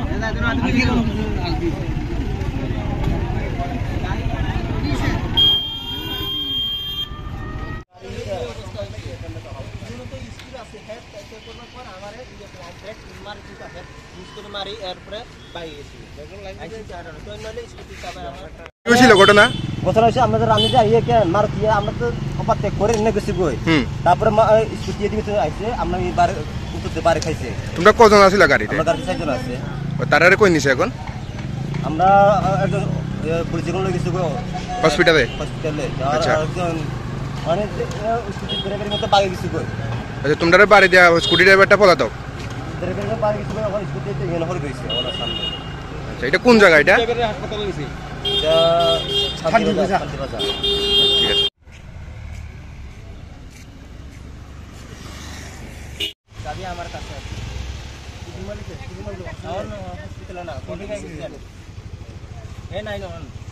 ঘটনা হচ্ছে আমাদের আমি যে আইয়ে কেন মারুতি আমরা তো অপাতে করে এনে গেছি গই তারপরে স্কুটি দিয়ে আইছে আমরা এবার উঠতে পারে খাইছে। তোমরা কজন আছিলা গাড়িতে? আমরা গাড়ি 6 জন আছে। তারারে কই নিছে এখন? আমরা একজন পুলিশ লই গেছি গো হসপিটালে। আচ্ছা মানে স্কুটি ড্রাইভারের মতো পাই গেছি গই। আচ্ছা তোমরা বাড়ি দেয়া স্কুটি ড্রাইভারটা পলাতক? ড্রাইভারের পাই গেছি গো এখন স্কুটিতে গেল হল গইছে ওলা সামনে। আচ্ছা এটা কোন জায়গা এটা? ড্রাইভারের হাসপাতালে গেছি। এটা শান্তি বাজার। ঠিক আছে। চাবি আমার কাছে আছে। হসপিটালে না কোন জায়গায় গেছি? এ নাই না